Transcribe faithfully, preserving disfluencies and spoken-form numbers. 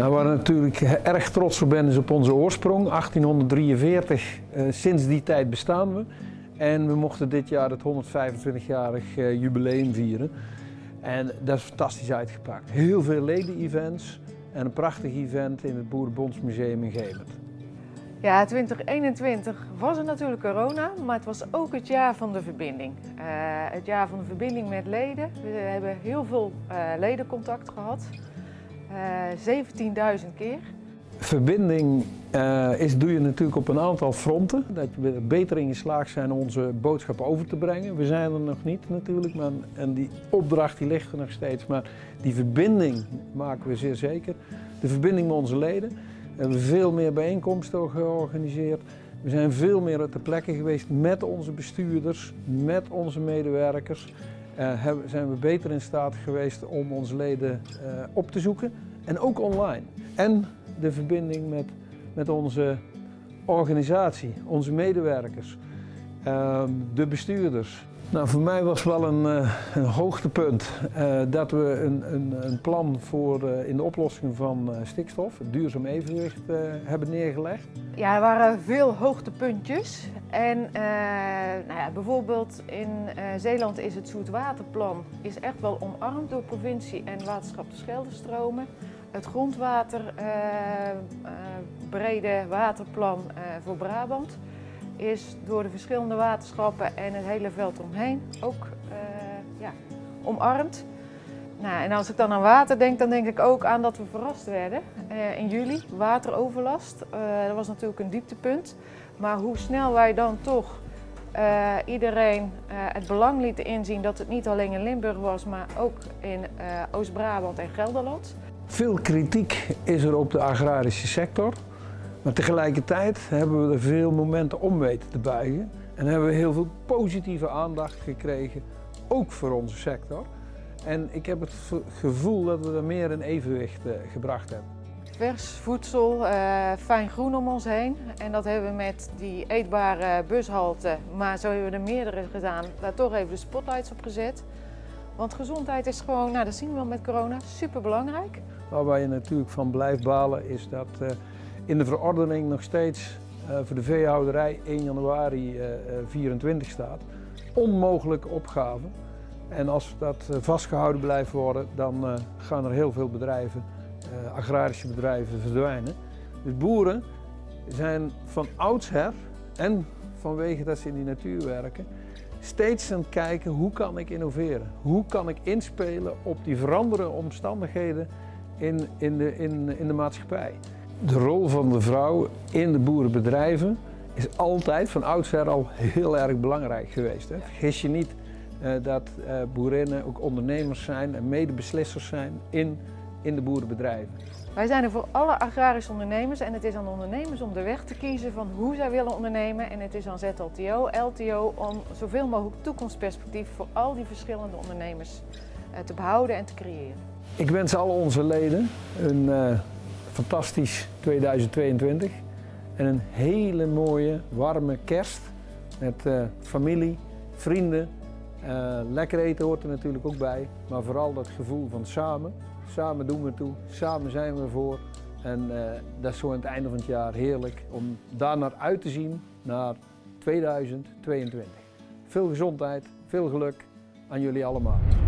Nou, waar ik natuurlijk erg trots op ben is op onze oorsprong, achttienhonderddrieënveertig. Uh, sinds die tijd bestaan we. En we mochten dit jaar het honderdvijfentwintigjarig uh, jubileum vieren. En dat is fantastisch uitgepakt. Heel veel leden-events en een prachtig event in het Boerenbondsmuseum in Geelert. Ja, twintig eenentwintig was er natuurlijk corona, maar het was ook het jaar van de verbinding. Uh, het jaar van de verbinding met leden. We hebben heel veel uh, ledencontact gehad. Uh, zeventienduizend keer. Verbinding uh, is, doe je natuurlijk op een aantal fronten. Dat we er beter in geslaagd zijn om onze boodschap over te brengen. We zijn er nog niet natuurlijk, maar, en die opdracht die ligt er nog steeds. Maar die verbinding maken we zeer zeker. De verbinding met onze leden. We hebben veel meer bijeenkomsten georganiseerd. We zijn veel meer ter plekke geweest met onze bestuurders, met onze medewerkers. Uh, hebben, zijn we beter in staat geweest om onze leden uh, op te zoeken. En ook online. En de verbinding met, met onze organisatie, onze medewerkers, uh, de bestuurders. Nou, voor mij was wel een, uh, een hoogtepunt uh, dat we een, een, een plan voor uh, in de oplossing van uh, stikstof, het duurzaam evenwicht, uh, hebben neergelegd. Ja, er waren veel hoogtepuntjes. En uh, nou ja, bijvoorbeeld in uh, Zeeland is het zoetwaterplan is echt wel omarmd door provincie en waterschap de Scheldestromen. Het grondwater uh, uh, brede waterplan uh, voor Brabant is door de verschillende waterschappen en het hele veld omheen ook uh, ja, omarmd. Nou, en als ik dan aan water denk, dan denk ik ook aan dat we verrast werden uh, in juli. Wateroverlast, uh, dat was natuurlijk een dieptepunt. Maar hoe snel wij dan toch uh, iedereen uh, het belang lieten inzien dat het niet alleen in Limburg was, maar ook in uh, Oost-Brabant en Gelderland. Veel kritiek is er op de agrarische sector. Maar tegelijkertijd hebben we er veel momenten om weten te buigen. En hebben we heel veel positieve aandacht gekregen, ook voor onze sector. En ik heb het gevoel dat we er meer in evenwicht uh, gebracht hebben. Vers voedsel, uh, fijn groen om ons heen. En dat hebben we met die eetbare bushalte, maar zo hebben we er meerdere gedaan, daar toch even de spotlights op gezet. Want gezondheid is gewoon, nou dat zien we wel met corona, super belangrijk. Waar je natuurlijk van blijft balen is dat uh, in de verordening nog steeds uh, voor de veehouderij één januari uh, vierentwintig staat. Onmogelijke opgave. En als dat uh, vastgehouden blijft worden, dan uh, gaan er heel veel bedrijven, uh, agrarische bedrijven, verdwijnen. Dus boeren zijn van oudsher en vanwege dat ze in die natuur werken, steeds aan het kijken hoe kan ik innoveren? Hoe kan ik inspelen op die veranderende omstandigheden in, in, de, in, in de maatschappij? De rol van de vrouw in de boerenbedrijven is altijd van oudsher al heel erg belangrijk geweest. Hè? Vergis je niet uh, dat uh, boerinnen ook ondernemers zijn en medebeslissers zijn in, in de boerenbedrijven. Wij zijn er voor alle agrarische ondernemers en het is aan de ondernemers om de weg te kiezen van hoe zij willen ondernemen. En het is aan Z L T O, L T O om zoveel mogelijk toekomstperspectief voor al die verschillende ondernemers uh, te behouden en te creëren. Ik wens al onze leden een uh, fantastisch tweeduizend tweeëntwintig en een hele mooie, warme kerst met uh, familie, vrienden. Uh, lekker eten hoort er natuurlijk ook bij, maar vooral dat gevoel van samen. Samen doen we toe, samen zijn we voor en uh, dat is zo aan het einde van het jaar heerlijk om daar naar uit te zien naar tweeduizend tweeëntwintig. Veel gezondheid, veel geluk aan jullie allemaal.